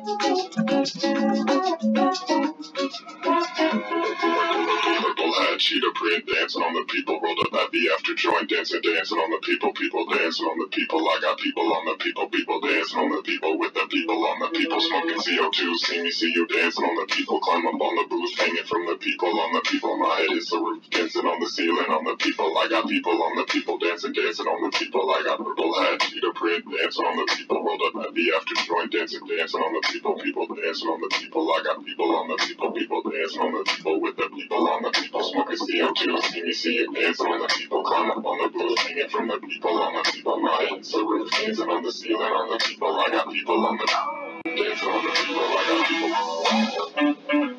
Purple hat, cheetah print, dancing on the people, rolled up at the after joint, dancing on the people, dancing on the people. I got people on the people, dancing on the people, with the people on the people, smoking CO2. See me, see you dancing on the people, climb up on the booth, hanging from the people on the people. My head is the roof, dancing on the ceiling on the people. I got people on the people, dancing on the people. I got purple hat, cheetah print, dancing on the people, rolled up at the after joint, dancing on the people, dancing on the people. I got people on the people, dancing on the people, with the people on the people, smoking CO2. See me, see you dancing on the people, climb up on the booth, hanging from the people on the people. My head's the roof, dancing on the ceiling on the people. I got people on the dancing on the people. I got people.